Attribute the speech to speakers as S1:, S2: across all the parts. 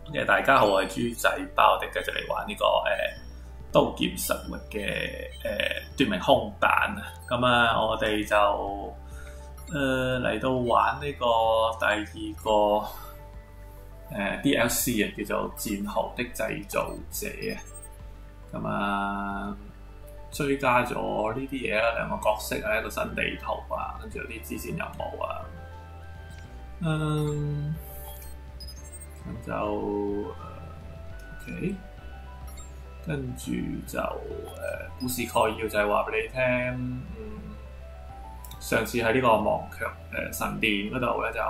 S1: 大家好，我係豬仔包，我哋繼續嚟玩呢、個刀劍神域嘅奪命空彈啊！咁啊，我哋就嚟到玩呢個第二個DLC 啊，叫做戰壕的製造者啊！咁啊，追加咗呢啲嘢啦，兩個角色啊，一個新地圖啊，跟住有啲支線任務啊，咁就OK， 跟住就故事概要就係話俾你聽，上次喺呢個忘卻神殿嗰度咧就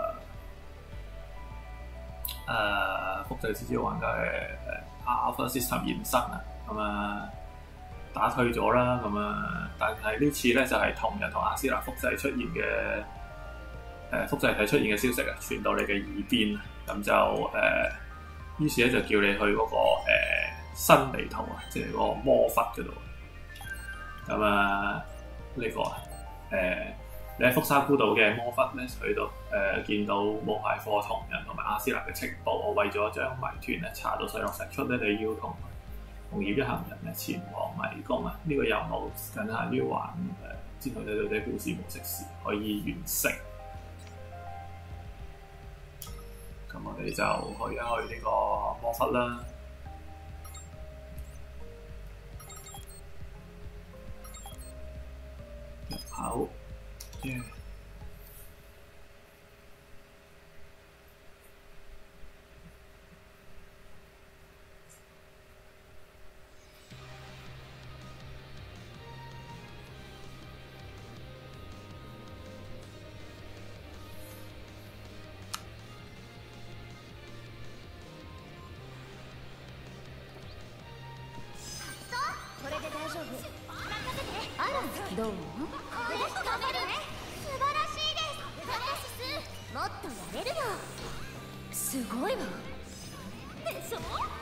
S1: 複製之招玩家嘅Alpha System 延伸啊，咁啊打退咗啦，咁啊，但係呢次咧就係同人同阿斯納複製出現嘅複製體出現嘅消息啊，傳到你嘅耳邊，咁就於是咧就叫你去嗰、個新地圖啊，即係嗰個魔窟嗰度。咁啊呢個你喺福沙孤島嘅魔窟咧，去到見到無牌貨同人同埋阿斯納嘅情報，我為咗將謎團咧查到水落石出咧，你要同紅葉一行人咧前往迷宮啊！呢、個任務僅限於玩戰壕製造者故事模式時可以完成。咁我哋就去一去呢個魔窟啦。入口，
S2: どう？素晴らしいです。もっとやれるよ。すごいわ。でしょ？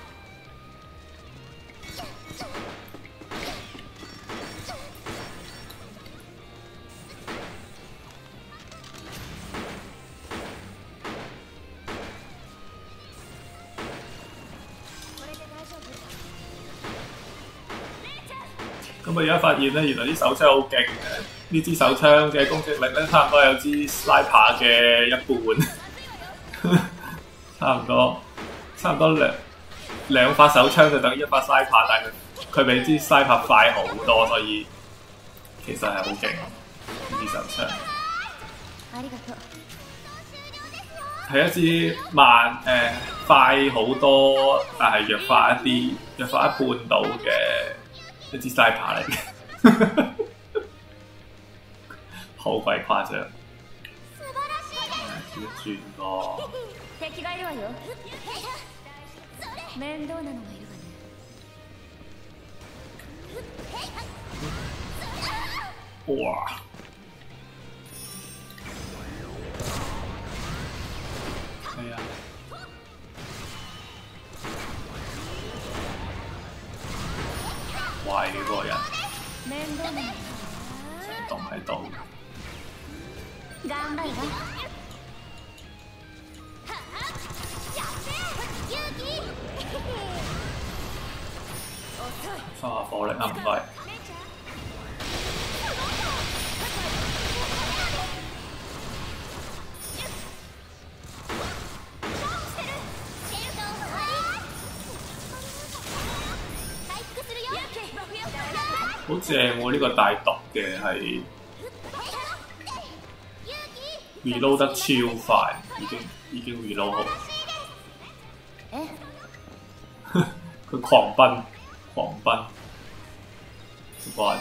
S1: 咁我而家發現咧，原來啲手槍好勁嘅，呢支手槍嘅攻擊力咧，差唔多有支 sniper 嘅一半，差唔多兩發手槍就等於一發 sniper， 但係佢比支 sniper 快好多，所以其實係好勁呢支手槍。係一支快好多，但係弱化一半到嘅一支 sniper 嚟嘅，好鬼誇張。轉個
S2: 敵がいるわよ。面倒なのがいるわね。
S1: 哇！係啊。壞嘅嗰個人，動喺度。收下火力啊，唔該。好正喎！呢、個大毒嘅係 reload 得超快，已經 reload 好。佢狂奔，乖。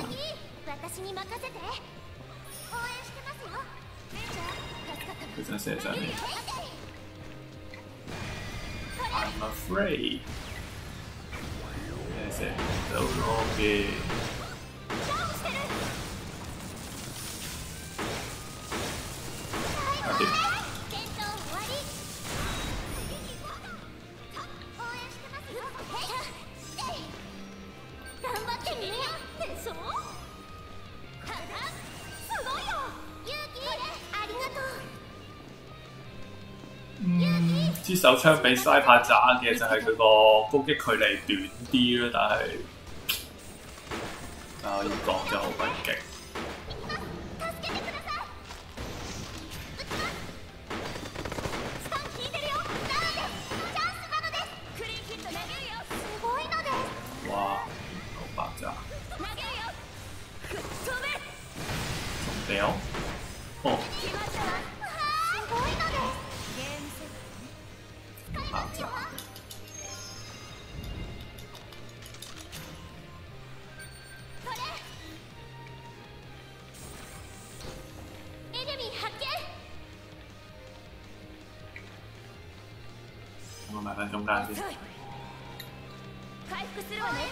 S1: 佢想射上嚟。I'm afraid。射唔到我嘅。 支手槍比西帕渣嘅就係佢個攻擊距離短啲啦，但係可以講就好鬼勁。哇！好爆炸！仲掉？哦！爆炸！我埋翻中間先。
S2: 回復するわね。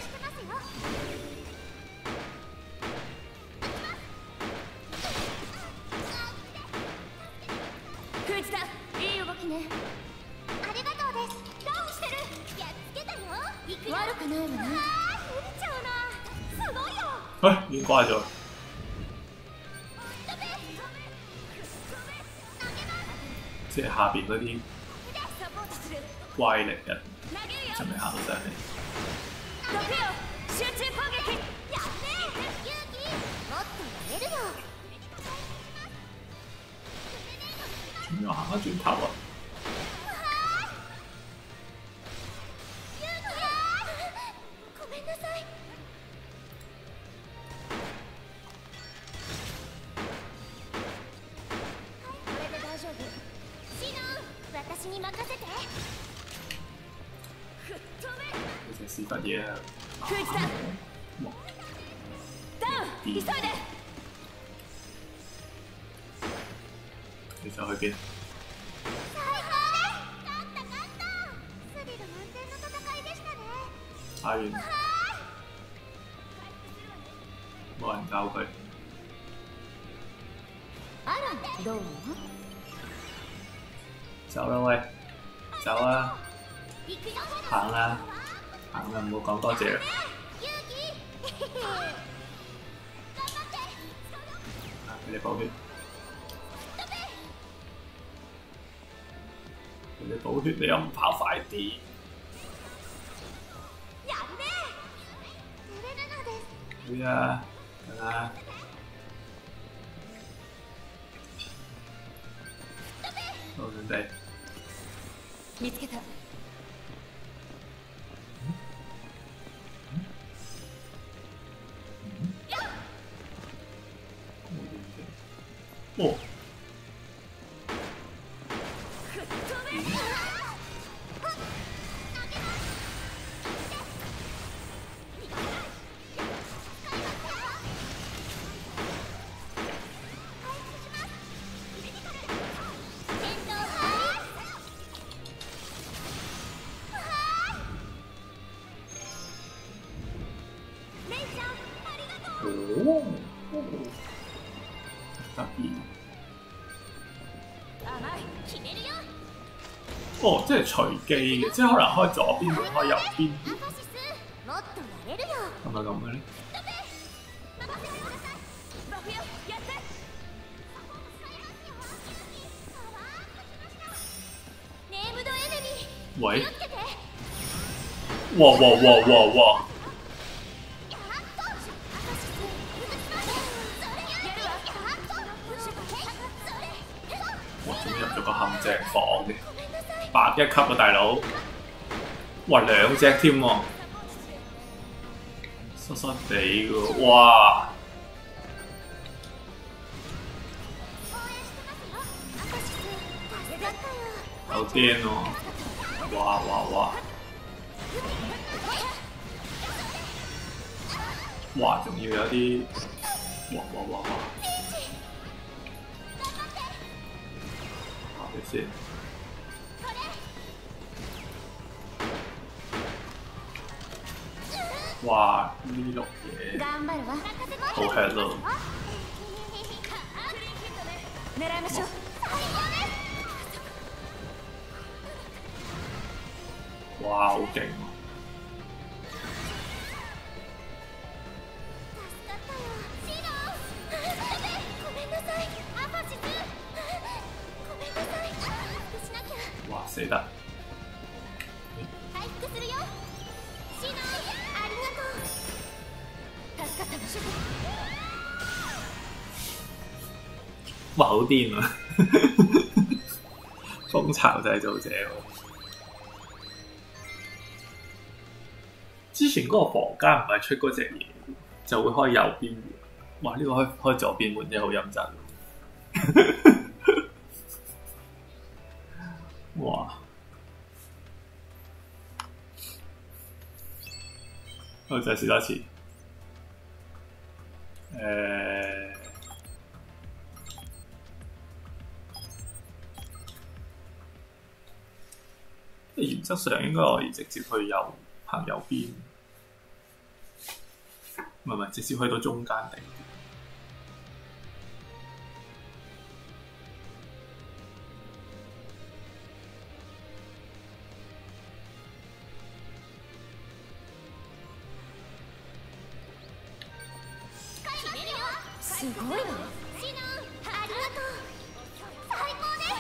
S2: 藤田、いい動きね。ありがとうです。ダウンしてる。やっつけたよ。行くよ。悪くないわね。無理ちゃうな。すごいよ。
S1: 喂，已經掛咗。即係下邊嗰啲怪力人，就未行到上嚟。
S2: 集中攻撃。やっね。勇気。もっとやれるよ。
S1: 仲要行翻轉頭啊！
S2: ごめんなさい。これで大丈夫。シノン、私に任せて。
S1: 你隻屎忽嘢啊！
S2: 藤田、ダウン、急いで。
S1: 你想去邊？打完，冇人教佢。
S2: あら、どう？
S1: 走啦喂，走啊！行啦，行啦，唔好講多謝啦。俾你補血。你補血，你又唔跑快啲？好啊，得啦。好準備。
S2: 見つけた。
S1: 哦。哦，得意。哦，即係隨機嘅，即係可能開左邊門，開右邊門，係咪咁嘅咧？喂！哇哇哇哇哇！哇！仲入咗個陷阱房嘅，100級啊，大佬！哇，2隻添喎，濕濕地嘅喎，哇！好癲喎！哇哇哇！哇，仲要有啲，哇哇哇哇！下佢先。哇！呢碌嘢好吃咯。哇！好勁喎！哇！死得〜
S2: 回復するよ。シノありがとう。助かったの。
S1: 哇，好癲啊！風巢製造者之前嗰個房間唔係出嗰隻嘢，就會開右邊門。哇！呢、個開左邊門真係好陰陣。哇！我再試多一次。原則上應該可以直接去行右邊，唔係直接去到中間定。
S2: すごいわ。シノありがとう。最高です。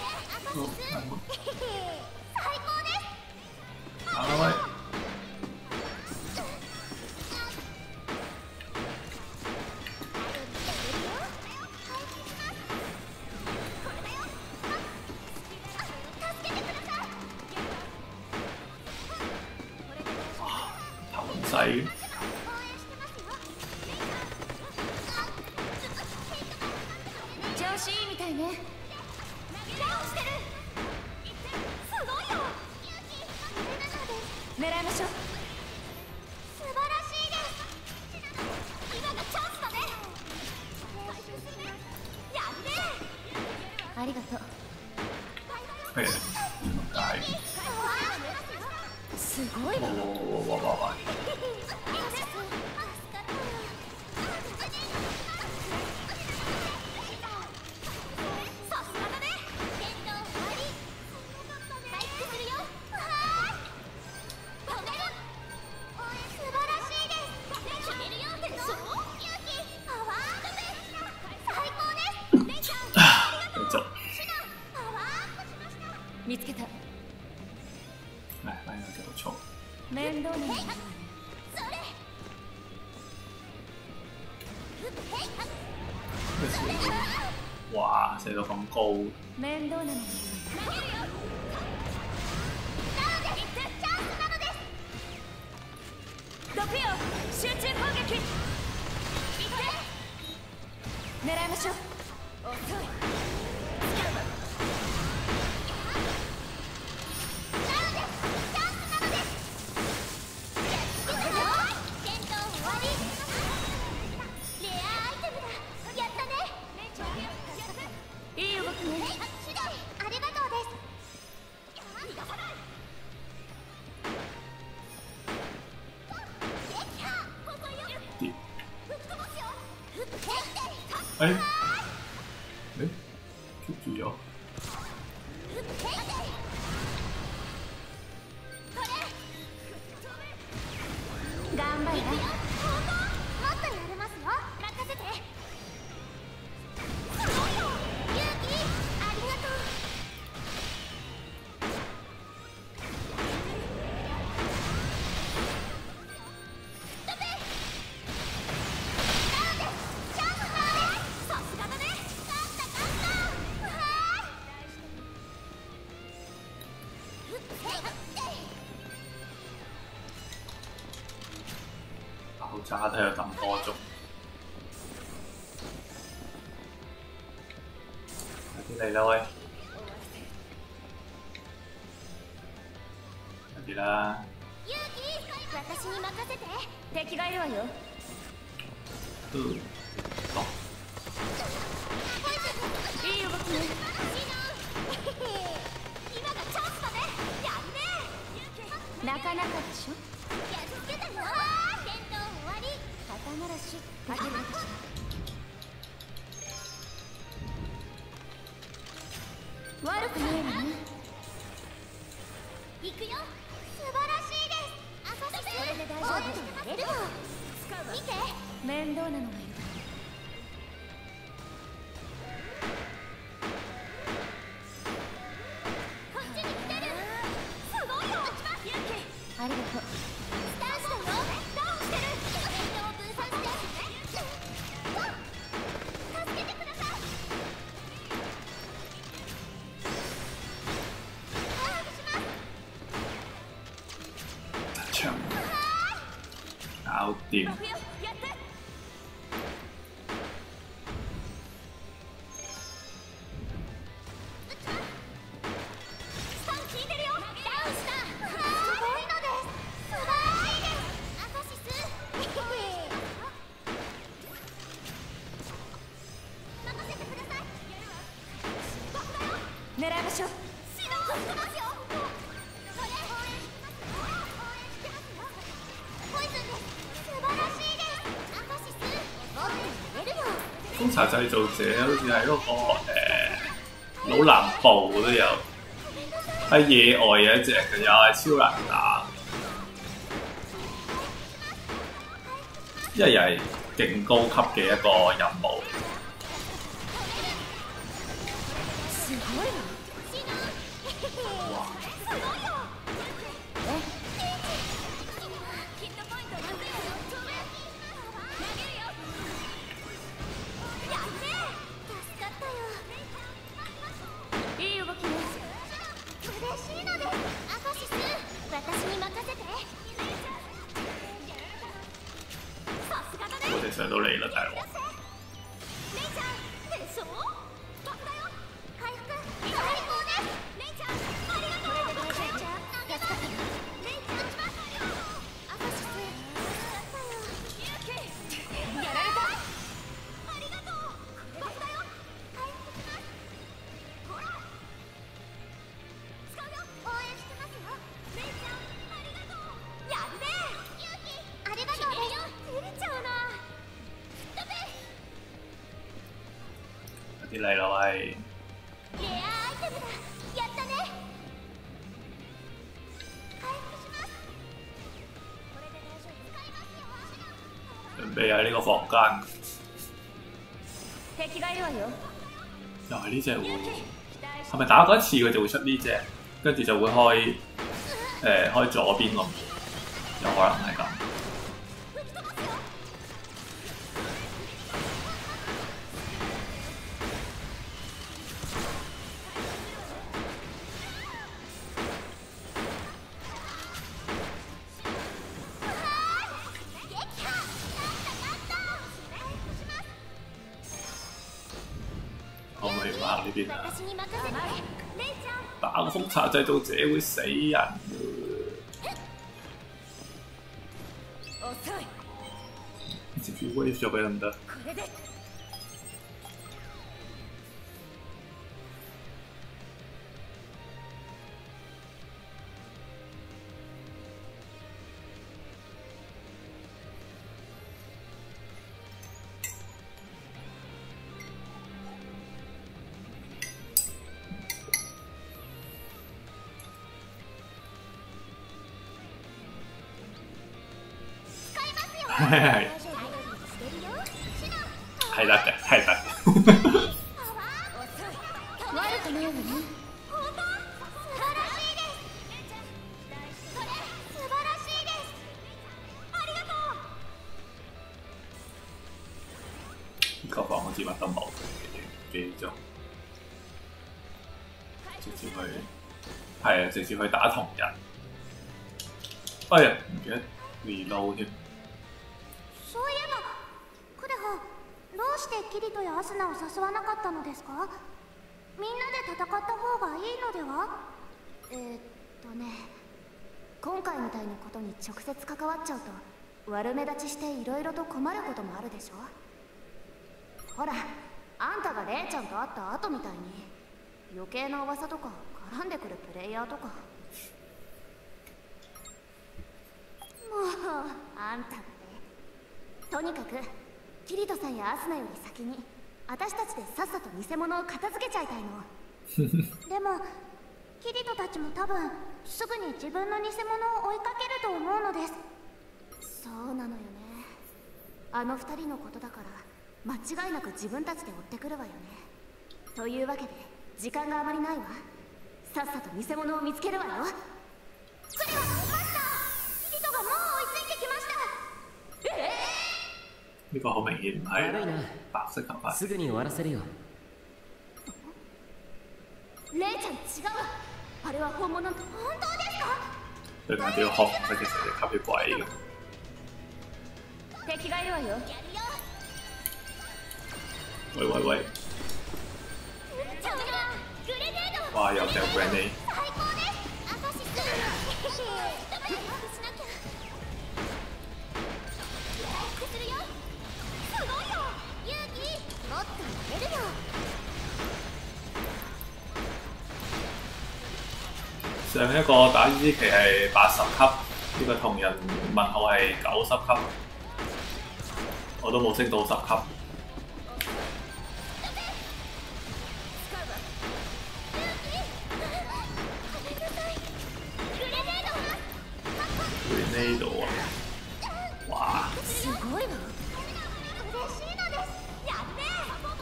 S2: 最高です。
S1: 行開喂！頭咁細。
S2: 調子いいみたいね。すごいよ。狙いましょう。素晴らしいです。今がチャンスだね。やって。ありがとう。
S1: 係大。
S2: すごいわ。
S1: 哇！
S2: 見つけた。面倒なの。
S1: 哇！射到咁高。
S2: 面倒なの。毒よ、集中攻撃。狙いましょう。遅い。
S1: 捉住咗。
S2: 頑張れ。もっとやれますよ。任せて。すごいよ。勇気ありがとう。ストップ。チャンスだね。さすがだね。勝った。
S1: 爆炸睇咗咁多鐘，快啲嚟啦喂！快啲啦！
S2: 私に任せて。敵がいるわよ。
S1: 好。
S2: いい動きね。今がチャンスだね。やるね。なかなかでしょ。やっつけたよ。戦闘終わり。肩慣らしかけるわけじゃ。悪くないわね。行くよ。素晴らしいです。これで大丈夫。やれるわ。見て。面倒なのがいる。こっちに来てる。すごいよ。あありがとう。スタンスだよ。ダウンしてる。フェイトを分散して助けてください。
S1: 槍搞掂。
S2: 狙いましょう。
S1: 風茶製造者好似喺嗰個老南部都有，喺野外有一隻嘅，又係超難打，因為又係勁高級嘅一個任務。哇！我哋上到嚟啦，大佬！啲嚟咯，喂！準備喺呢個房間。又係呢隻喎，係咪打過一次佢就會出呢隻，跟住就會開左邊個？有可能係咁。可唔可以行呢邊啊？打個風茶製造者會死人㗎。直接 wave 咗佢得唔得？係得嘅，係得嘅。個房好似乜都冇，記咗，直接去，係啊，直接去打同人。哎呀，唔記得 reload 添。
S2: そういえば、クデハ、どうしてキリトやアスナを誘わなかったのですか？みんなで戦った方がいいのでは？
S3: 今回みたいなことに直接関わっちゃうと悪目立ちしていろいろと困ることもあるでしょ。ほら、あんたがレイちゃんと会った後みたいに余計な噂とか絡んでくるプレイヤーとか。もうあんたって、とにかくキリトさんやアスナより先に私たちでさっさと偽物を片付けちゃいたいの。
S2: でもキリトたちも多分すぐに自分の偽物を追いかけると思うのです。
S3: そうなのよね。あの二人のことだから間違いなく自分たちで追ってくるわよね。というわけで時間があまりないわ。さっさと偽物を見つけるわよ。クレはマスター
S1: 呢個好明顯唔係
S4: 悪いな。
S1: 白色頭髮。
S4: すぐに終わらせるよ。
S3: レイちゃん違う。あれは本物。本当ですか？
S1: 對眼都要學唔識嘅時候就吸血鬼咁。
S3: 敵がいるわよ。
S1: 喂喂喂！哇！又掉 grenade。上一個打伊之奇係80級，呢、個同人問號係90級，我都冇升到10級。呢度啊！哇！
S3: すごいわ。嬉しいのです。やって。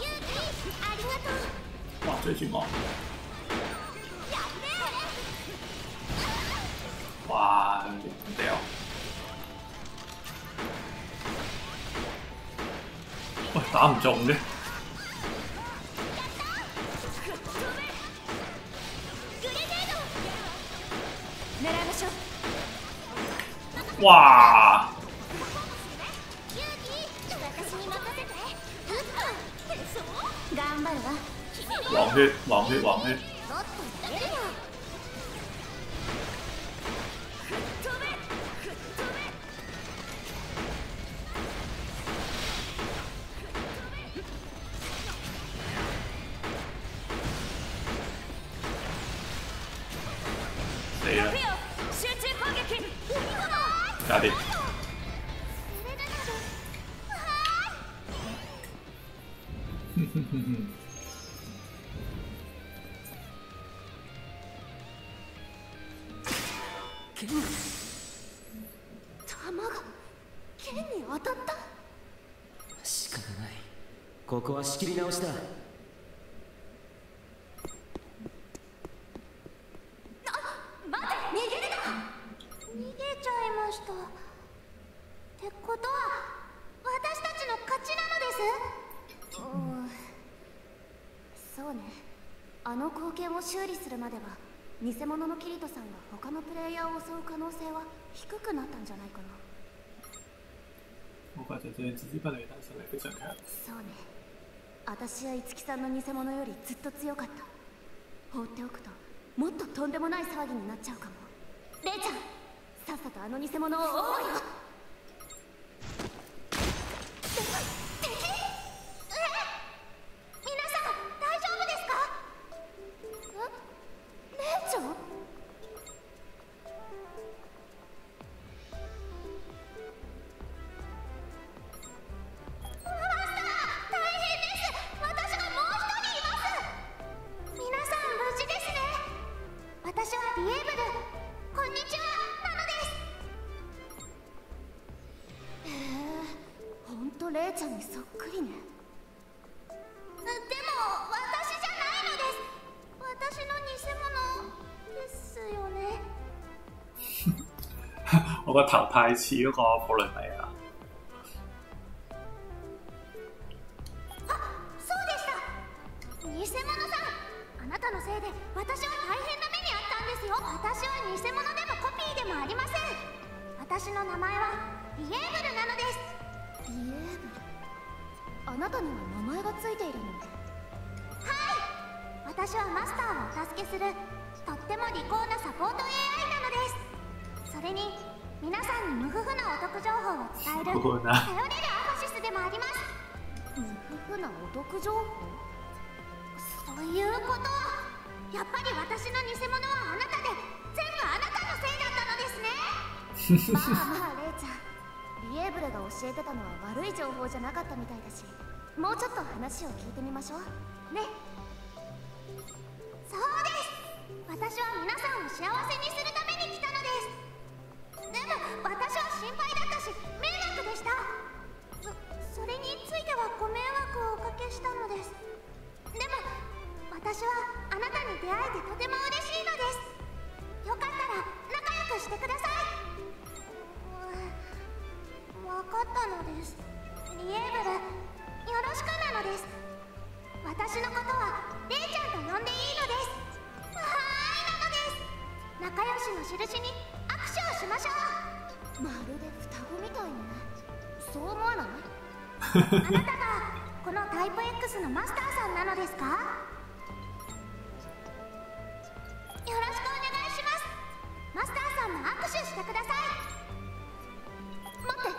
S3: ユウキ、ありがとう。
S1: 哇！追住我！
S3: やって。
S1: 哇！掉！喂，打唔中嘅。
S3: 狙いましょう。
S1: 哇！
S3: 頑張るわ。
S1: 黃血，黃血，黃血！死啦！搞掂。
S3: 弾が剣に当たった。
S4: 仕方ない。ここは仕切り直しだ。
S3: 待って、逃げるな。逃げちゃいました。ってことは私たちの勝ちなのです。そうね。あの光景を修理するまでは偽物のキリトさんが他のプレイヤーを襲う可能性は低くなったんじゃないかな。
S1: 我發現這自知不理但實力非常強。
S3: そうね。私や樹さんの偽物よりずっと強かった。放っておくともっととんでもない騒ぎになっちゃうかも。レイちゃん、さっさとあの偽物を追おうよ。レイちゃんにそっくりね。でも私じゃないのです。私の偽物ですよね。
S1: 我個頭太似嗰個普雷米亞。
S3: あ、そうでした。偽物さん、あなたのせいで私は大変な目にあったんですよ。私は偽物でもコピーでもありません。私の名前はリエーブルなのです。リエーブル、あなたには名前がついているの。はい、私はマスターをお助けするとっても利口なサポート AI なのです。それに皆さんに無夫婦なお得情報を伝える頼れるアファシスでもあります。無夫婦なお得情報？そういうことはやっぱり私の偽物はあなたで全部あなたのせいだったのですね。まあまあレイちゃん、リエーブルが教えてたのは悪い情報じゃなかったみたいだし、もうちょっと話を聞いてみましょうね。そうです、私は皆さんを幸せにするために来たのです。でも私は心配だったし迷惑でした。それについてはご迷惑をおかけしたのです。でも私はあなたに出会えてとても嬉しいのです。よかったら仲良くしてください。分かったのです。リエー印に握手をしましょう。まるで双子みたいね。そう思わない？あなたがこのタイプ X のマスターさんなのですか？よろしくお願いします。マスターさんも握手してください。待って、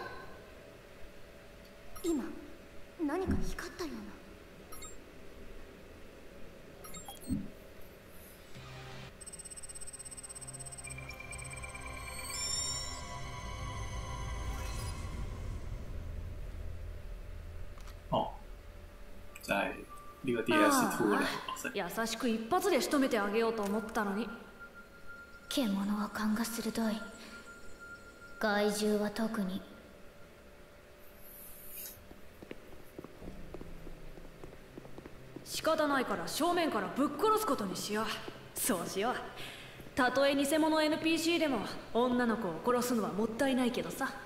S3: 今何か光ったような。
S1: 哦，就係呢個 DS2 嘅兩個角色。
S5: 優しく一発で仕留めてあげようと思ったのに。
S3: 獣は勘が鋭い。害獣は特に。
S5: 仕方ないから正面からぶっ殺すことにしよう。そうしよう。たとえ偽物 NPC でも女の子を殺すのはもったいないけどさ。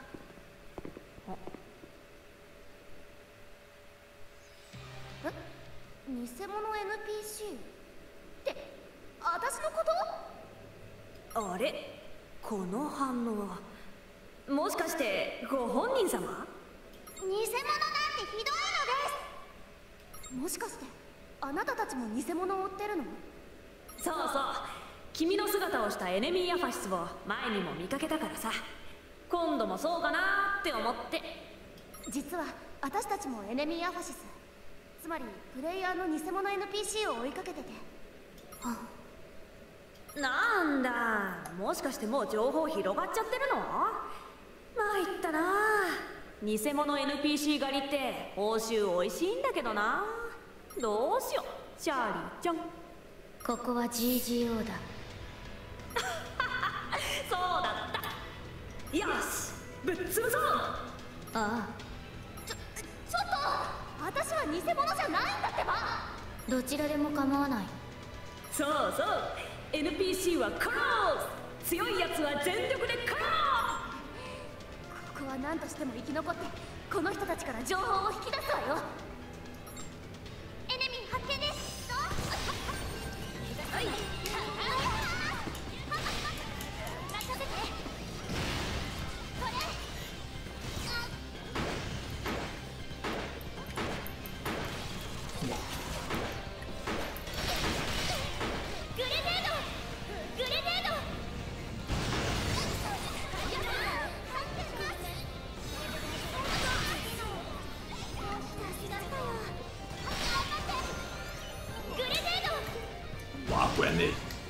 S3: 偽物 NPC って私のこと？
S5: あれ、この反応はもしかしてご本人様？
S3: 偽物なんてひどいのです。もしかしてあなたたちも偽物を追ってるの？
S5: そうそう、君の姿をしたエネミーアファシスを前にも見かけたからさ、今度もそうかなって思って。
S3: 実は私たちもエネミーアファシス、つまりプレイヤーの偽物 NPC を追いかけてて。
S5: なんだ、もしかしてもう情報広がっちゃってるの？参ったな。偽物 NPC 狩りって報酬おいしいんだけどな。どうしよう、チャーリーちゃん。
S3: ここは GGO だ。
S5: そうだった。よし、ぶっ潰そう。
S3: ああ、ちょっと、私は偽物じゃないんだってば。どちらでも構わない。
S5: そうそう、 NPC は殺す。強いやつは全力で殺す。
S3: ここは何としても生き残ってこの人たちから情報を引き出すわよ。エネミー発見です。はい、任せて。これグレネード、グレネード。
S1: 哇，Grenade！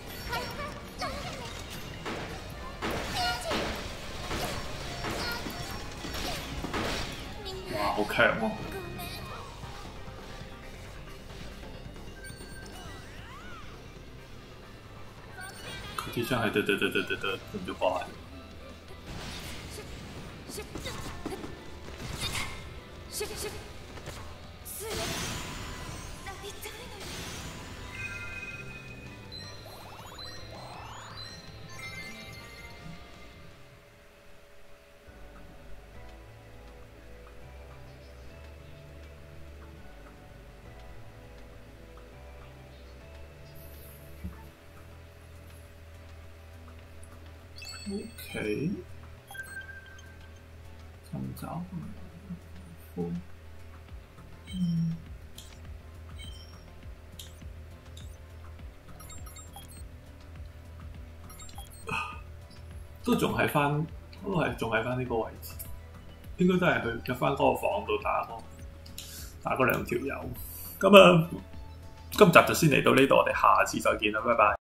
S1: 哇，好強喎！佢啲槍係咁咗過嚟。OK， 尋找都仲係翻，仲係翻呢個位置，應該都係去入翻嗰個房度打嗰兩條友。咁啊，今集就先嚟到呢度，我哋下次再見啦，拜拜。